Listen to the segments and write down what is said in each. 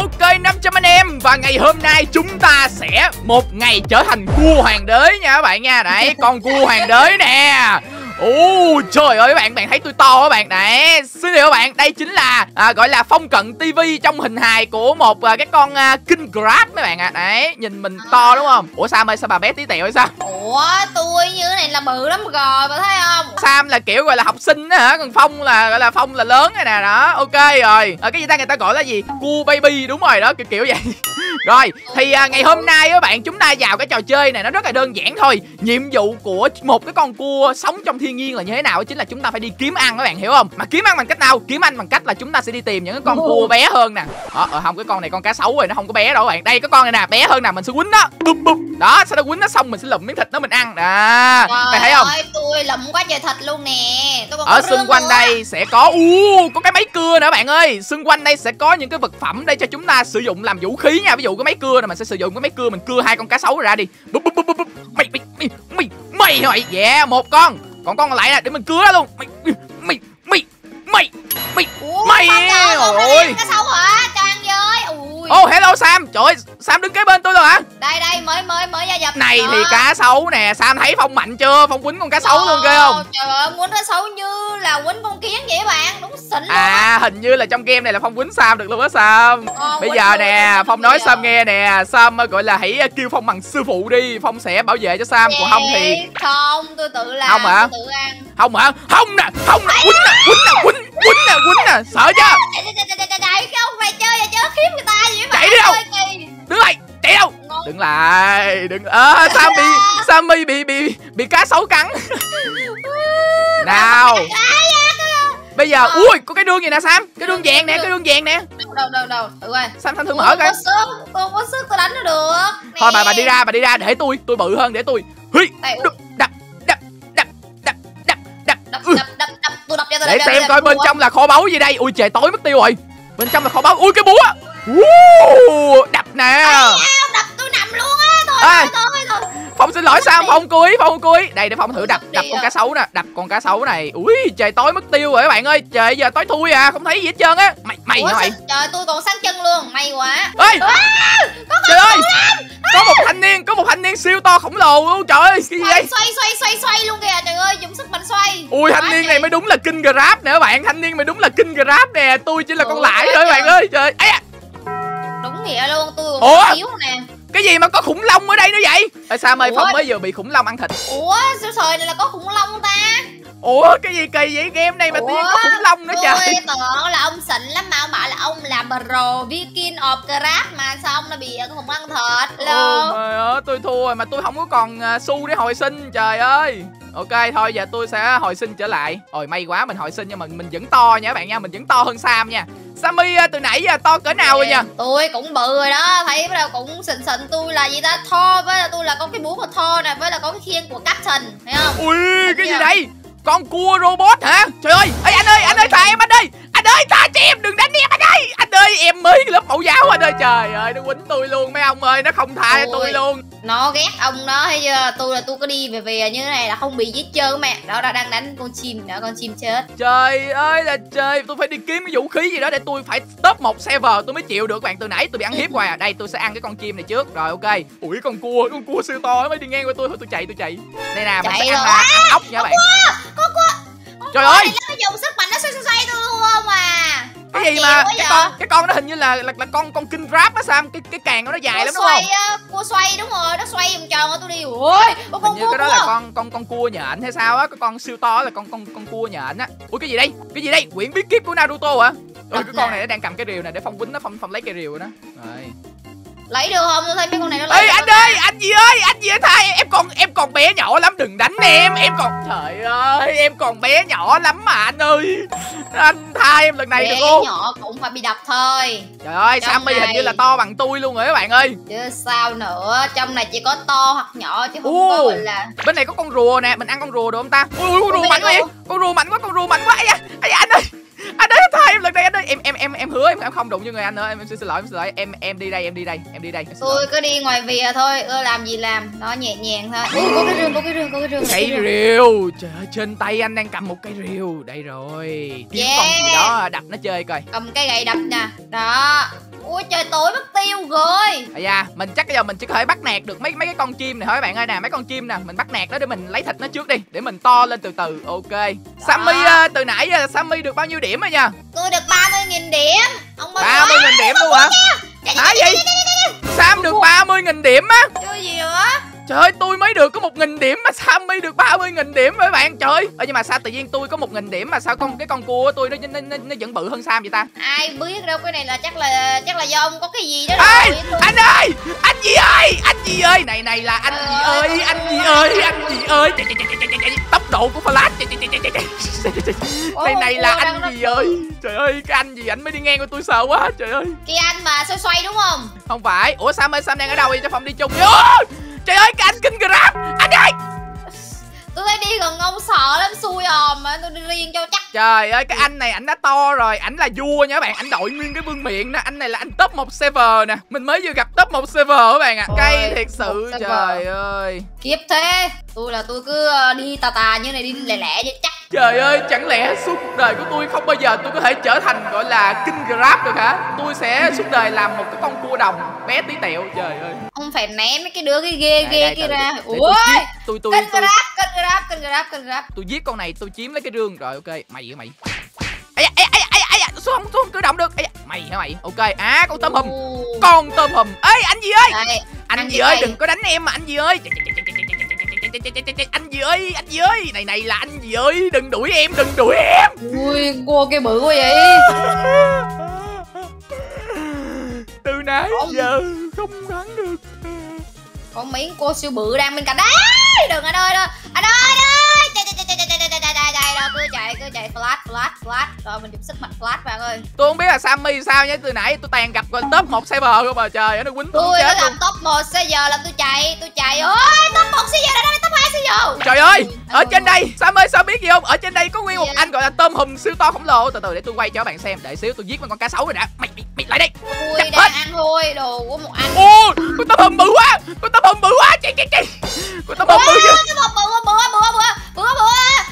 Ok 500 anh em. Và ngày hôm nay chúng ta sẽ một ngày trở thành cua hoàng đế nha các bạn nha. Đấy, con cua hoàng đế nè. Trời ơi các bạn thấy tôi to các bạn. Đấy, xin lỗi các bạn, đây chính là gọi là phong cận tivi trong hình hài của một cái con King Crab mấy bạn ạ. Đấy, nhìn mình to đúng không? Ủa Sam ơi, sao bà bé tí tẹo hay sao? Ủa, tôi như thế này là bự lắm rồi, bà thấy không? Sam là kiểu gọi là học sinh đó hả? Còn Phong là gọi là Phong là lớn này nè đó. Ok rồi. Cái gì ta, người ta gọi là gì? Cua baby, đúng rồi đó, kiểu vậy. Rồi, thì ngày hôm nay các bạn, chúng ta vào cái trò chơi này nó rất là đơn giản thôi. Nhiệm vụ của một cái con cua sống trong thiên nhiên là như thế nào? Chính là chúng ta phải đi kiếm ăn các bạn hiểu không? Mà kiếm ăn bằng cách nào? Kiếm ăn bằng cách là chúng ta sẽ đi tìm những cái con cua bé hơn nè. Không, cái con này con cá sấu rồi, nó không có bé đâu các bạn. Đây cái con này nè, bé hơn nè, mình sẽ quýnh nó. Bum bum. Đó, sau đó quýnh nó xong mình sẽ lụm miếng thịt nó mình ăn. Mày thấy không? Trời ơi, tôi lụm quá trời thịt luôn nè. Tôi còn ở xung quanh đây sẽ có có cái máy cưa nữa bạn ơi. Xung quanh đây sẽ có những cái vật phẩm đây cho chúng ta sử dụng làm vũ khí nha. Ví dụ cái máy cưa này mình sẽ sử dụng cái máy cưa mình cưa hai con cá sấu ra đi. Mày rồi, yeah, một con. Còn con còn lại nè, để mình cưa nó luôn. Mày ôi. Cá sấu hả? Trang ơi. Hello Sam. Trời ơi, Sam đứng kế bên tôi rồi hả? Đây mới gia nhập. Này thì cá sấu nè, Sam thấy Phong mạnh chưa? Phong quýnh con cá sấu luôn ghê không? Trời ơi, quýnh cá sấu như là quýnh con kiến vậy bạn, đúng xịn luôn. Hình như là trong game này là Phong quýnh Sam được luôn á Sam. Bây giờ nè, Phong nói Sam nghe nè, Sam gọi là hãy kêu Phong bằng sư phụ đi, Phong sẽ bảo vệ cho Sam, còn không thì không, tôi tự làm. Không hả? Tôi tự ăn. Không hả? Không nè, quýnh nè, sợ chưa? Cái ông này chơi là chơi khiếp người ta vậy mà. Chạy đi đâu? Đứng lại, chạy đâu? Đứng lại, đừng Sam bị cá sấu cắn. Nào. Bây giờ có cái đường gì nè Sam, cái đường vàng nè, Đâu. Tự ơi. Sam thử mở coi. Tôi có sức tôi đánh nó được. Thôi bà đi ra để tôi bự hơn để tôi. Đập. Tôi đập cho tôi. Để xem coi bên trong là kho báu gì đây. Ui trời, tối mất tiêu rồi. Bên trong là kho báu. Ui cái búa. Đập nè. Đập tôi nằm luôn á. Thôi. Phong xin lỗi Sam, Phong cúi. Đây để Phong thử đập con cá sấu nè, đập con cá sấu này. Ui trời, tối mất tiêu rồi các bạn ơi. Trời giờ tối thui à, không thấy gì hết trơn á. Mày hả mày? Trời, tôi còn sáng chân luôn, may quá. Ê! Trời ơi! Có một thanh niên siêu to khổng lồ luôn. Trời ơi, cái gì vậy? Xoay luôn kìa. Trời ơi, dùng sức mạnh xoay. Ui, thanh niên này mới đúng là King Crab nè các bạn. Thanh niên mày đúng là King Crab nè. Tôi chỉ là con lãi thôi các bạn ơi. Trời ơi. Đúng nghĩa luôn, tôi còn yếu nè. Cái gì mà có khủng long ở đây nữa vậy? Sam ơi, Phong mới vừa bị khủng long ăn thịt. Ủa, sao thời này là có khủng long ta? Ủa, cái gì kỳ vậy? Game này mà tự nhiên có khủng long nữa trời. Tôi tưởng là ông xịn lắm mà ông bảo là ông làm pro Viking of Crab mà sao ông nó bị khủng long thịt. Trời ơi, tôi thua rồi mà tôi không có còn xu để hồi sinh, trời ơi. Ok, thôi giờ tôi sẽ hồi sinh trở lại. Ôi may quá mình hồi sinh nhưng mà mình vẫn to nha các bạn nha, mình vẫn to hơn Sam nha. Sammy từ nãy giờ to cỡ nào rồi nha? Tôi cũng bự rồi đó, thấy bắt đầu cũng xịn. Tôi là gì ta? Thor, với là tôi là có cái búa của Thor này, với là có cái khiên của Captain, thấy không? Ui, cái gì đây? Con cua robot hả? Trời ơi, anh ơi thà em anh ơi. Anh ơi tha cho em, đừng đánh em anh ơi. Anh ơi, em mới lớp mẫu giáo anh ơi. Trời ơi, nó quýnh tôi luôn mấy ông ơi, nó không tha cho tôi luôn. Nó ghét ông đó, thấy chưa? Tôi có đi về như thế này là không bị giết trơn mẹ. Đó đang đánh con chim nữa, con chim chết. Trời ơi là trời, tôi phải đi kiếm cái vũ khí gì đó để tôi phải top một server tôi mới chịu được các bạn. Từ nãy tôi bị ăn hiếp hoài à. Đây tôi sẽ ăn cái con chim này trước. Rồi ok. Ui con cua siêu to mới đi ngang qua tôi. Thôi tôi chạy. Đây nè, mình sẽ ăn ốc nha các bạn. Con cua. Trời ơi, nó dùng sức mạnh nó xoay tôi luôn không à. Cái gì mà cái con nó hình như là con King Crab á Sam, cái càng nó dài lắm đúng không? Cua xoay đúng rồi, nó xoay vòng tròn ở tôi đi. Ui, hình như cái đó là con cua nhện hay sao á, cái con siêu to là con cua nhện á. Ui cái gì đây? Cái gì đây? Quyển bí kíp của Naruto hả? Ôi cái con này nó đang cầm cái rìu này để Phong quýnh nó, Phong lấy cái rìu rồi đó. Rồi. Lấy được không? Tôi thấy mấy con này nó lấy. Ê anh ơi, anh gì ơi tha em còn bé nhỏ lắm, đừng đánh em còn trời ơi, em còn bé nhỏ lắm mà anh ơi. Anh tha em lần này bé được không? Bé nhỏ cũng phải bị đập thôi. Trời ơi, Sammy hình như là to bằng tôi luôn rồi các bạn ơi. Chứ sao nữa, trong này chỉ có to hoặc nhỏ chứ không có gọi là. Bên này có con rùa nè, mình ăn con rùa được không ta? Ui con rùa mạnh quá vậy. Con rùa mạnh quá. Ai da, anh ơi. Anh ơi tha em lần này anh ơi, em hứa em không đụng vô người anh nữa, em xin lỗi, em đi đây. Tôi cứ đi ngoài vỉa thôi, làm gì làm, nó nhẹ nhàng thôi. Có cái rương. Cây rìu, trời ơi, trên tay anh đang cầm một cây rìu, đây rồi. Kiếm con gì đó đập nó chơi coi. Cầm cái gậy đập nè, đó. Ui trời, tối mất tiêu rồi. Da, mình chắc bây giờ mình chỉ có thể bắt nạt được mấy cái con chim này thôi các bạn ơi nè, mấy con chim nè, mình bắt nạt nó để mình lấy thịt nó trước đi, để mình to lên từ từ. Ok. Sammy từ nãy giờ Sammy được bao nhiêu điểm rồi nha? Tôi được 30.000 điểm. Ông 30.000 điểm luôn hả? Hả gì? Sam được 30.000 điểm á? Chơi gì nữa? Trời ơi, tôi mới được có 1.000 điểm mà Sammy được 30.000 điểm với bạn. Trời ơi, nhưng mà sao tự nhiên tôi có 1.000 điểm mà sao cái con cua của tôi nó vẫn bự hơn Sam vậy ta? Ai biết đâu, cái này là chắc là do ông có cái gì đó. Ê, anh ơi, anh gì ơi, anh gì ơi, này là anh gì ơi, anh gì ơi, anh gì ơi. Tốc độ của Flash. Này là anh gì ơi. Trời ơi, cái anh gì ảnh mới đi ngang của tôi sợ quá. Trời ơi. Cái anh mà xoay đúng không? Không phải. Ủa Sam ơi, Sam đang ở đâu vậy? Cho Phong đi chung. Trời ơi, cái anh King Grab. Anh ơi. Tôi thấy đi gần ông sợ lắm, xui mà tôi đi riêng cho chắc. Trời ơi, cái anh này ảnh đã to rồi, ảnh là vua nha các bạn, ảnh đội nguyên cái vương miện nè, anh này là anh top 1 server nè. Mình mới vừa gặp top 1 server các bạn ạ. Cay thiệt sự, trời ơi. Kiếp thế, tôi cứ đi tà như này, đi lẹ lẹ cho chắc. Trời ơi, chẳng lẽ suốt cuộc đời của tôi không bao giờ tôi có thể trở thành gọi là King Grab được hả? Tôi sẽ suốt đời làm một cái con cua đồng bé tí tẹo, trời ơi. Ông phải ném mấy cái đứa cái ghê kia ra. Ui, tôi King Grab. Tôi giết con này, tôi chiếm lấy cái rương rồi. Ok, mày. Xuống không cử động được. Mày hả mày? Ok. Con tôm hùm. Con tôm hùm. Ê anh gì ơi? Đây, anh gì ơi, đừng có đánh em mà anh gì ơi. Anh gì ơi, này là anh gì ơi, đừng đuổi em. Ui, cua kia bự quá vậy. Từ nãy giờ không thắng được. Con miếng cua siêu bự đang bên cạnh đấy. Đừng anh ơi, anh ơi. Cứ chạy flash. Rồi mình chụp sức mạnh flash bạn ơi. Tôi không biết là Sammy sao nhé, từ nãy tôi toàn gặp top 1 server không mà trời, nó quýnh tôi chết gặp top 1 server là tôi chạy. Ôi, top 1 server đã lên top 2 server. Trời ơi, ở trên đây Sammy sao biết gì không? Ở trên đây có nguyên một anh gọi là tôm hùm siêu to khổng lồ. Từ từ để tôi quay cho các bạn xem, đợi xíu tôi giết con cá sấu rồi đã. Mày lại đây. Tôi đang ăn thôi, đồ của một anh. Ô, con tôm hùm bự quá. Con tôm hùm bự chưa? Bự.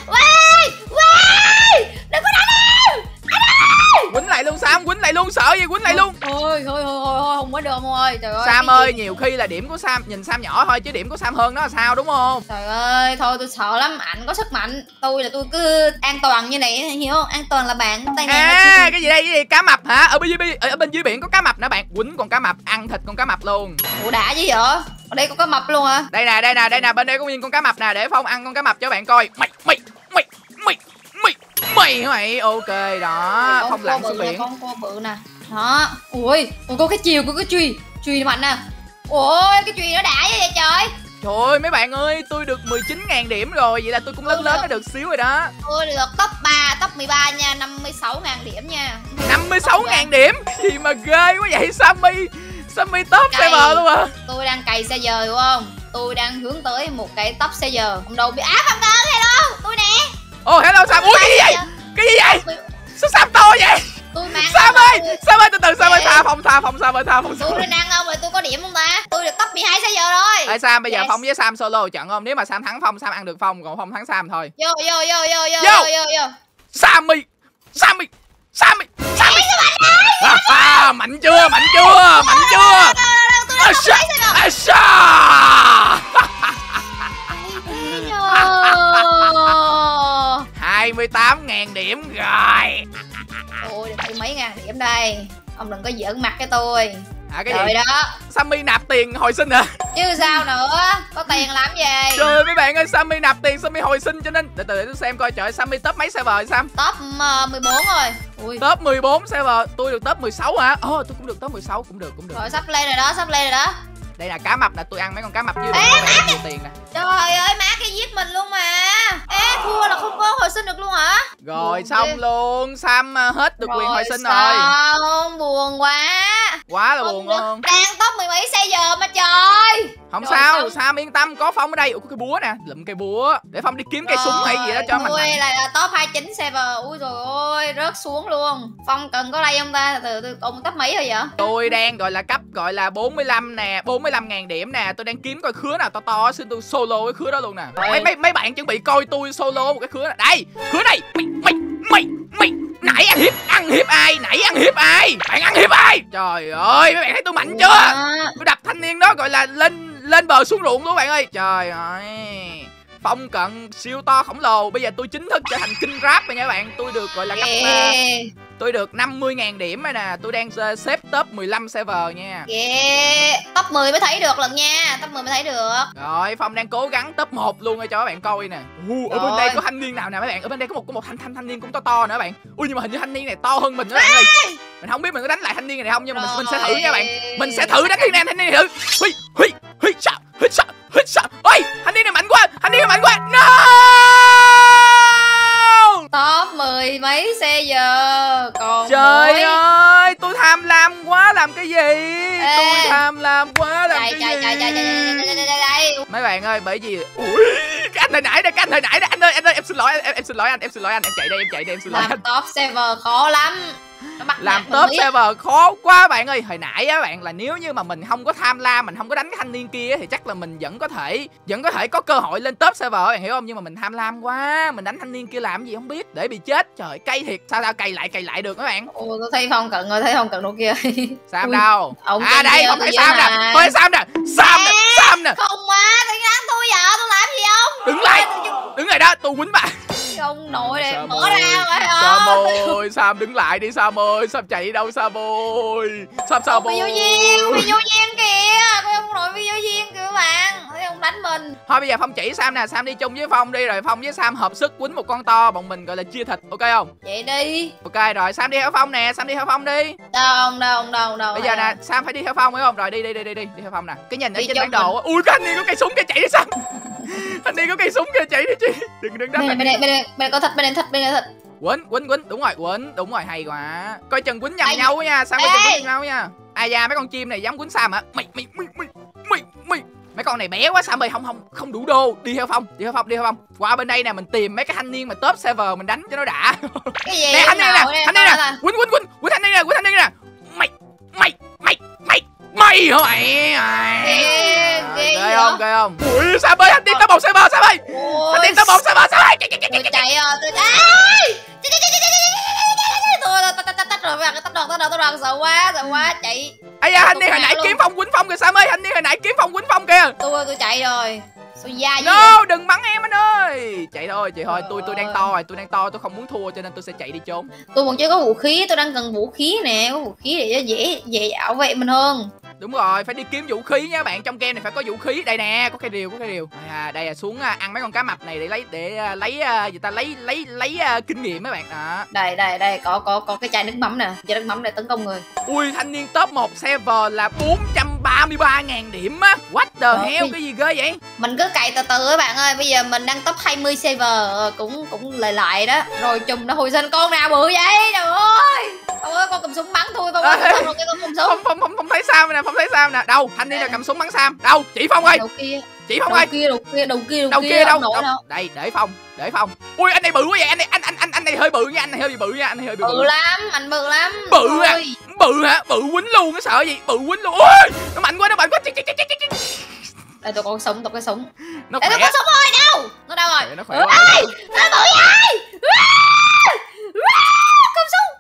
Đừng có đánh em. Quýnh lại luôn Sam, quýnh lại luôn, sợ gì quýnh lại luôn. Thôi, không có được ông ơi. Trời ơi. Sam ơi, nhiều khi là điểm của Sam, nhìn Sam nhỏ thôi chứ điểm của Sam hơn nó là sao đúng không? Trời ơi, thôi tôi sợ lắm, ảnh có sức mạnh. Tôi cứ an toàn như này, hiểu không? An toàn là bạn. Cái gì đây? Cá mập hả? Ở bên dưới biển có cá mập nữa bạn. Quýnh con cá mập, ăn thịt con cá mập luôn. Ủa đã chứ vậy? Ở đây có cá mập luôn hả? Đây nè, bên đây có nguyên con cá mập nè, để Phong ăn con cá mập cho bạn coi. Mày ok đó. Phong lặn xuống biển. Con cua bự nè. Đó. Ui, có cái chiều, có cái chùy mạnh nè. Ôi, cái chùy nó đã vậy trời. Trời ơi mấy bạn ơi, tôi được 19.000 điểm rồi, vậy là tôi cũng lớn nó được xíu rồi đó. Tôi được top 13 nha, 56.000 điểm nha. 56.000 điểm? Gì mà ghê quá vậy Sammy top server luôn à. Tôi đang cày server đúng không? Tôi đang hướng tới một cái top server. Không đâu biết Phạm Cờ, hello, tôi nè. Hello Sam. Ui cái gì vậy? Cái gì vậy? Sao Sam to vậy? Tôi mang Sam ơi từ từ Sam ơi, tha Phong. Tôi đang ăn không rồi, tôi có điểm không ta? Tôi được top 12 server rồi. Ê Sam, bây giờ Phong với Sam solo trận không? Nếu mà Sam thắng Phong, Sam ăn được Phong, còn Phong thắng Sam thôi. Vô. Sammy. Mạnh chưa? Asha. 28.000 điểm rồi. Ôi được mấy ngàn điểm đây. Ông đừng có giỡn mặt cái tôi. Cái trời gì? Đó Sammy nạp tiền hồi sinh hả? Chứ sao nữa. Có tiền làm gì? Trời ơi mấy bạn ơi, Sammy nạp tiền, Sammy hồi sinh cho nên từ để tôi xem coi. Trời ơi, Sammy top mấy server rồi Sam? Top 14 rồi. Ui. Top 14 server. Tôi được top 16 hả? Tôi cũng được top 16. Cũng được. Rồi sắp lên rồi đó. Đây là cá mập nè, tôi ăn mấy con cá mập dưới nhiều tiền nè. Trời ơi má cái giết mình luôn mà. Ê thua là không có hồi sinh được luôn hả? Rồi buồn xong luôn. Sam hết được quyền hồi sinh rồi. Không buồn quá là buồn luôn. Đang top 10 mấy xe giờ mà trời. Không rồi sao xong. Sam yên tâm, có Phong ở đây. Có cái búa nè, lụm cây búa để Phong đi kiếm cây súng hay gì đó cho mình. Ui là top 29 server. Ui rồi ôi rớt xuống luôn. Phong cần có đây không ta? Từ ông top mấy rồi vậy? Tôi đang gọi là cấp gọi là 45 nè, 45.000 điểm nè. Tôi đang kiếm coi khứa nào to xin tôi solo cái khứa đó luôn nè. Mấy bạn chuẩn bị coi tôi solo một cái khứa này. Đây, khứa này. Nãy ăn hiếp ai? Nãy ăn hiếp ai? Bạn ăn hiếp ai? Trời ơi, mấy bạn thấy tôi mạnh chưa? Tôi đập thanh niên đó gọi là lên bờ xuống ruộng luôn bạn ơi. Trời ơi. Phong cận siêu to khổng lồ. Bây giờ tôi chính thức trở thành king rap rồi nha các bạn. Tôi được gọi là tôi được 50.000 điểm rồi nè. Tôi đang xếp top 15 server nha. Top 10 mới thấy được lần nha. Top 10 mới thấy được. Rồi Phong đang cố gắng top 1 luôn cho các bạn coi nè. Ở bên đây có thanh niên nào nè mấy bạn. Ở bên đây có một thanh niên cũng to nữa bạn. Ui nhưng mà hình như thanh niên này to hơn mình đó bạn ơi. Mình không biết mình có đánh lại thanh niên này không, nhưng mà mình sẽ thử nha bạn. Mình sẽ thử đánh thanh niên này thử. Ôi thanh niên này mạnh quá. No! Top 10 mấy xe giờ. Còn trời ơi, tôi tham lam quá làm cái gì? Tôi tham lam quá làm cái gì? Mấy bạn ơi, bởi vì cái anh hồi nãy đó, anh ơi em xin lỗi anh, em chạy đây, em xin lỗi anh. Làm top server khó lắm. Làm top server khó quá bạn ơi. Hồi nãy á bạn, là nếu như mà mình không có tham lam, mình không có đánh cái thanh niên kia thì chắc là mình vẫn có thể có cơ hội lên top server, bạn hiểu không? Nhưng mà mình tham lam quá, mình đánh thanh niên kia làm gì không biết, để bị chết. Trời cay thiệt. Sao cày lại được các bạn? Ôi tôi thấy Phong cận rồi, thấy Phong cận đâu kia. Sam đâu? Đây Không thấy Sam nè. Thôi Sam nè. Không má, tôi đánh tôi giờ tôi làm gì không? Đứng lại đó, tôi quýnh bà. Ông nội này mở ra rồi hả? Sam ơi, Sam đứng lại đi Sam ơi. Sam chạy đi đâu Sam ơi? Sam ơi. Bị vô duyên kìa. Ông nội bị vô duyên kìa các bạn. Thấy ông đánh mình. Thôi bây giờ Phong chỉ Sam nè, Sam đi chung với Phong đi, rồi Phong với Sam hợp sức quýnh một con to, bọn mình gọi là chia thịt, ok không? Vậy đi. Ok rồi, Sam đi theo Phong nè, Sam đi theo Phong đi. Đâu. Bây giờ nè, Sam phải đi theo Phong phải không? Rồi đi theo Phong nè. Cái nhìn ở trên bản đồ. Ui cái anh này có cây súng kia, chạy đi Sam. Anh này có cây súng kia, chạy đi chị. Đừng đánh. Bên có thịt, bên thịt. Quýnh, đúng rồi, hay quá. Coi chừng quýnh nhầm nhau nha, Sam coi chừng quýnh nhầm nhau nha. Ai da, mấy con chim này dám quýnh Sam hả? Mày mấy con này bé quá Sam ơi, không đủ đô. Đi theo Phong. Qua bên đây nè, mình tìm mấy cái thanh niên mà top server mình đánh cho nó đã. Cái gì? Nè, thanh niên nè. Quýnh thanh niên nè. Mày hả mày? Ghê không? Ui Sam ơi, thanh niên top 1 server Sam ơi. Thanh niên top 1 server Sam ơi. Tôi chạy rồi, tôi tắt đoàn sợ quá chạy. Ây da, thanh niên hồi nãy kiếm Phong quýnh Phong kìa Sam ơi, kìa. Tôi chạy rồi. No, đừng bắn em anh ơi. Chạy thôi, tôi đang to, tôi không muốn thua cho nên tôi sẽ chạy đi trốn. Tôi còn chưa có vũ khí, tôi đang cần vũ khí nè, có vũ khí để dễ bảo vệ mình hơn. Đúng rồi, phải đi kiếm vũ khí nha bạn, trong game này phải có vũ khí. Đây nè, có cây rìu. Đây là xuống ăn mấy con cá mập này để lấy kinh nghiệm mấy bạn đó. Đây có cái chai nước mắm nè, chai nước mắm để tấn công người. Ui thanh niên top 1 server là 433.000 điểm á. What the hell, cái gì ghê vậy? Mình cứ cày từ từ các bạn ơi, bây giờ mình đang top 20 server cũng lại đó. Rồi chùm nó hồi sinh con nào bự vậy? Trời ơi. Ôi con cầm súng bắn thôi, con cầm súng. Không thấy Sam nè. Đâu? Thanh niên nào cầm súng bắn Sam? Đâu? Chỉ Phong ơi. Chỉ Phong ơi. Đầu kia đâu? Đây, để Phong. Ui anh này bự quá vậy. Anh này hơi bự nha, anh này hơi bị bự. Bự lắm, anh bự lắm. Bự à? Bự hả? Bự quýnh luôn, cái sợ gì? Bự quýnh luôn. Ôi, nó mạnh quá. Đây tôi có súng, Nó khỏe. Tôi có súng rồi, đâu? Nó đâu rồi? Nó khỏe quá. Nó bự vậy. Cầm súng.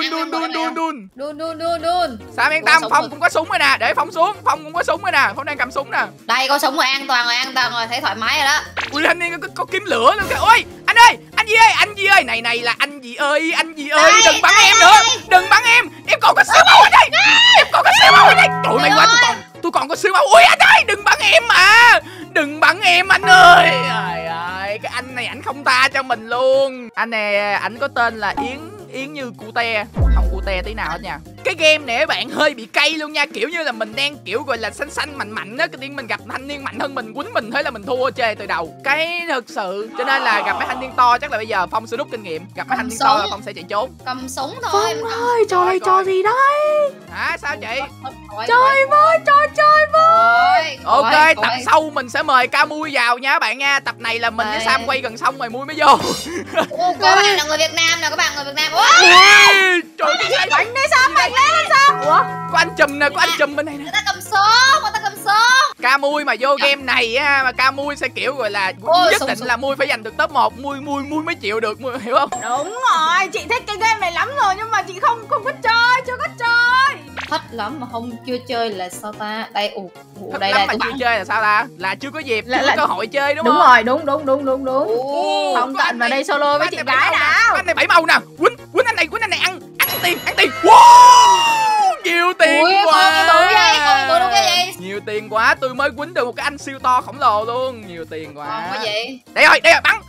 Đun. Sam yên tâm, Phong cũng có súng rồi nè, để Phong xuống. Phong cũng có súng rồi nè, Phong đang cầm súng nè. Đây có súng rồi, an toàn rồi, thấy thoải mái rồi đó. Ui thanh niên có kiếm lửa luôn kìa. Ôi anh ơi, anh gì ơi, này là anh gì ơi, đừng bắn em nữa, đừng bắn em còn có siêu máu ở đây, Trời mày quá, tôi còn có siêu máu. Ui anh ơi, đừng bắn em anh ơi. Trời ơi, cái anh này ảnh không tha cho mình luôn. Anh này ảnh có tên là Yến như cute, không cute tí nào hết nha. Cái game này các bạn hơi bị cay luôn nha, kiểu như là mình đang kiểu gọi là xanh mạnh á, cái tiên mình gặp thanh niên mạnh hơn mình quýnh mình, thế là mình thua chơi từ đầu. Cái thực sự cho nên là gặp mấy thanh niên to chắc là bây giờ Phong sẽ rút kinh nghiệm, gặp mấy thanh niên to là Phong sẽ chạy trốn. Cầm súng thôi. Phong ơi, trò này trò gì đấy? Hả sao chị? Chơi với. Ok, tập sau mình sẽ mời Camui vào nha các bạn nha. Tập này là mình với Sam quay gần xong rồi Mui mới vô. Các bạn là người Việt Nam nè, các bạn người Việt Nam. Trời ơi, Bánh đi Sam, bánh lên sao? Ủa? Có anh chùm nè, có anh chùm bên này nè. Người ta cầm súng. Ca Mui mà vô game này á, mà Ca Mui sẽ kiểu gọi là nhất định là Mui phải giành được top 1, Mui mới chịu được, Mui hiểu không? Đúng rồi, chị thích cái game này lắm rồi nhưng mà chị không có chơi, chưa có chơi. Thích lắm mà không chưa chơi là sao ta? Đây đây lắm mà chưa chơi là sao ta? Là chưa có dịp, chưa có cơ hội chơi đúng không? Đúng rồi, đúng. Không Tận vào đây solo với chị gái nào. Anh này 7 màu nè. Quýnh anh này ăn tiền. Wow! Nhiều tiền quá. Con bự đâu cái gì? Nhiều tiền quá, tôi mới quýnh được một cái anh siêu to khổng lồ luôn, nhiều tiền quá. Còn cái gì? Đây rồi, bắn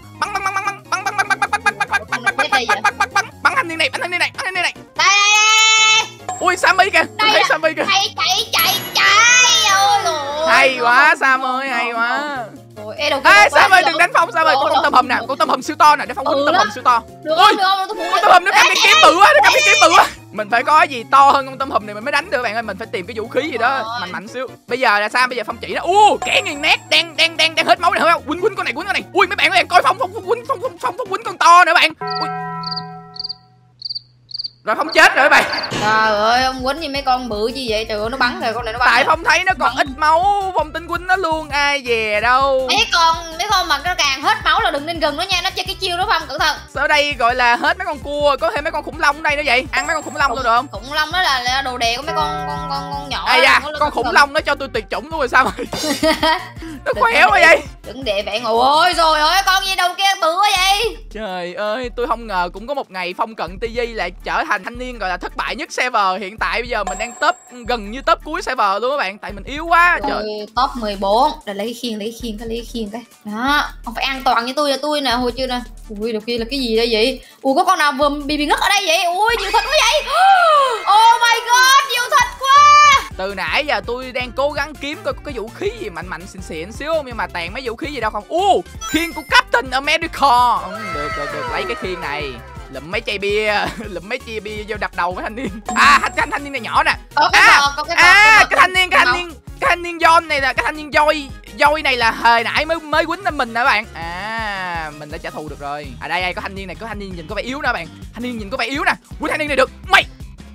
thanh niên này. Đây. Ui Sammy kìa, tôi thấy Sammy kìa. Chạy. Ôi trời. Hay quá Sam ơi, hay quá. Ê Sam ơi đừng đánh Phong, Sam ơi, có con tôm hùm nè, con tôm hùm siêu to nè, để Phong quýnh tôm hùm siêu to. Được Ui, không? con tôm hùm nó cầm cái kiếm bự quá, Mình phải có gì to hơn con tôm hùm này mình mới đánh được bạn ơi, mình phải tìm cái vũ khí gì đó mạnh xíu. Bây giờ là Sam, bây giờ Phong chỉ nó. Kẻ nghiền nét đang hết máu này không? Quýnh con này. Ui mấy bạn ơi, coi Phong quýnh con to nữa bạn. Ui. Rồi Phong chết rồi bạn. Trời ơi, ông quýnh như mấy con bự như vậy, trời ơi nó bắn rồi, con này nó bắn. Tại Phong thấy nó còn ít máu, Phong tính quýnh nó luôn, ai về đâu. Mấy con mà nó càng hết máu là đừng nên gần nó nha, nó chơi cái chiêu đó Phong, cẩn thận. Sao đây gọi là hết mấy con cua, có thêm mấy con khủng long ở đây nữa vậy? Ăn mấy con khủng long luôn được không? Khủng long đó là đồ đề của mấy con nhỏ. Con khủng long nó cho tôi tuyệt chủng luôn rồi sao rồi? Nó khỏe quá vậy. Đừng để bạn ôi rồi ơi, con gì đâu kia bự quá vậy? Trời ơi, tôi không ngờ cũng có một ngày Phong Cận TV lại trở thành thanh niên gọi là thất bại nhất server. Hiện tại bây giờ mình đang top gần như top cuối server luôn các bạn, tại mình yếu quá. Rồi, trời, top 14. Để lấy cái khiên cái. Đó, không phải an toàn như tôi nè, hồi chưa nè. Ui, đầu kia là cái gì đây vậy? Ui, có con nào vừa bị ngất ở đây vậy? Ui, nhiều thịt quá vậy. Oh my god, nhiều thịt quá. Từ nãy giờ tôi đang cố gắng kiếm coi có cái vũ khí gì mạnh xịn xíu không, nhưng mà toàn mấy vũ khí gì đâu không. Khiên của Captain America. Được, lấy cái khiên này. Lụm mấy chai bia vô đập đầu với thanh niên. Thanh niên này nhỏ nè. Cái thanh niên John này là cái thanh niên Joy này là hồi nãy mới quýnh lên mình nè các bạn. Mình đã trả thù được rồi. Đây có thanh niên này, có thanh niên nhìn có vẻ yếu nè bạn. Thanh niên nhìn có vẻ yếu nè. Quýnh thanh niên này được. Mày.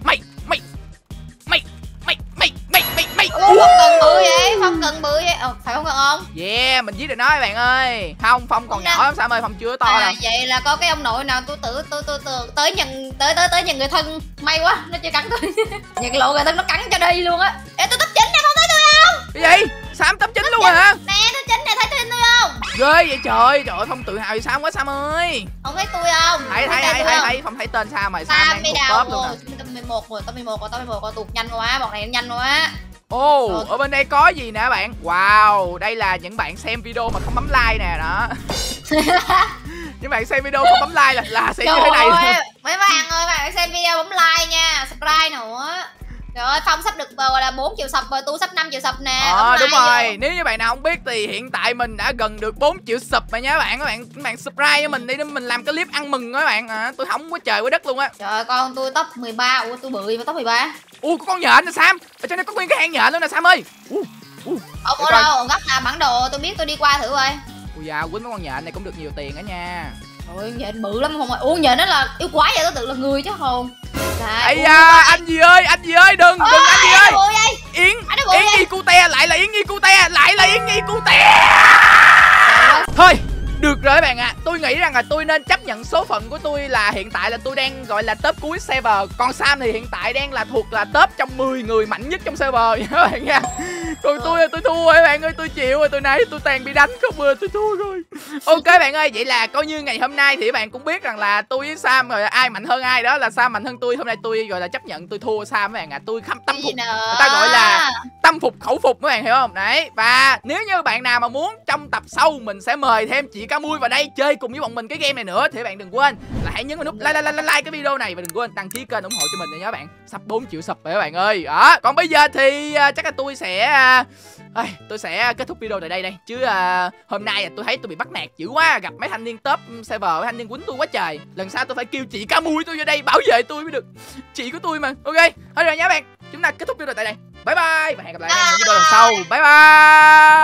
Phong cần bự vậy. Phải không cần không? Yeah, mình giết được nó các bạn ơi. Không, Phong còn nhỏ lắm Sam ơi, Phong chưa to đâu. Vậy là có cái ông nội nào tôi tới nhận người thân. May quá, nó chưa cắn tôi. Nhận lộ người thân nó cắn cho đi luôn á. Ê, tôi top 9 nè, không thấy tôi không? Cái gì? Sam top 9 luôn hả? Nè, top 9 nè, thấy tôi không? Ghê vậy trời ơi, Phong tự hào vì Sam quá Sam ơi. Không thấy tôi không? Thấy Phong thấy tên Sam rồi, Sam đang thuộc top luôn nè. Top 11 rồi, tụt nhanh quá, bọn này nó nhanh quá. Ở bên đây có gì nè bạn? Wow, đây là những bạn xem video mà không bấm like nè đó. Những bạn xem video không bấm like là sẽ như thế này. Mấy bạn ơi, bạn xem video bấm like nha, subscribe nữa. Trời ơi, Phong sắp được gọi là 4 triệu sub rồi, tôi sắp 5 triệu sub nè. Đúng rồi, nếu như bạn nào không biết thì hiện tại mình đã gần được 4 triệu sub rồi nha các bạn subscribe cho mình đi để mình làm cái clip ăn mừng các bạn. Tôi hóng quá trời quá đất luôn á. Trời ơi, con tôi top 13, tôi bự mà top 13. Có con nhện nè Sam, ở trên đây có nguyên cái hang nhện luôn nè Sam ơi. Ông ở đâu? Ông gấp là bản đồ, tôi biết, tôi đi qua thử coi. Dạ, quýnh mấy con nhện này cũng được nhiều tiền đó nha. Ôi, nhện bự lắm không ơi. Nhện nó là yêu quái vậy, tôi tự là người chứ không. Anh gì ơi, đừng anh gì ơi. Yến Nhi Cute lại là Yến Nhi Cute. Thôi, được rồi các bạn ạ. Tôi nghĩ rằng là tôi nên chấp nhận số phận của tôi là hiện tại là tôi đang gọi là top cuối server. Còn Sam thì hiện tại đang là thuộc là top trong 10 người mạnh nhất trong server nha các bạn nha. Còn tôi thua rồi các bạn ơi, tôi chịu rồi, từ nãy tôi toàn bị đánh không ơi, tôi thua rồi. Ok bạn ơi, vậy là coi như ngày hôm nay thì các bạn cũng biết rằng là tôi với Sam rồi ai mạnh hơn ai, đó là Sam mạnh hơn tôi. Hôm nay tôi gọi là chấp nhận tôi thua Sam các bạn ạ. Tôi tâm phục, người ta gọi là tâm phục khẩu phục các bạn hiểu không? Đấy, và nếu như bạn nào mà muốn trong tập sau mình sẽ mời thêm chị Ca Mui vào đây chơi cùng với bọn mình cái game này nữa thì bạn đừng quên là hãy nhấn vào nút like cái video này và đừng quên đăng ký kênh ủng hộ cho mình nha các bạn. Sắp 4 triệu sub rồi các bạn ơi. Đó, còn bây giờ thì chắc là tôi sẽ kết thúc video tại đây chứ hôm nay tôi thấy tôi bị bắt nạt dữ quá, gặp mấy thanh niên top server, mấy thanh niên quýnh tôi quá trời. Lần sau tôi phải kêu chị Ca Mui tôi vô đây bảo vệ tôi mới được, chị của tôi mà. Ok, thôi rồi nha các bạn, chúng ta kết thúc video tại đây. Bye bye và hẹn gặp lại các bạn trong video lần sau. Bye bye.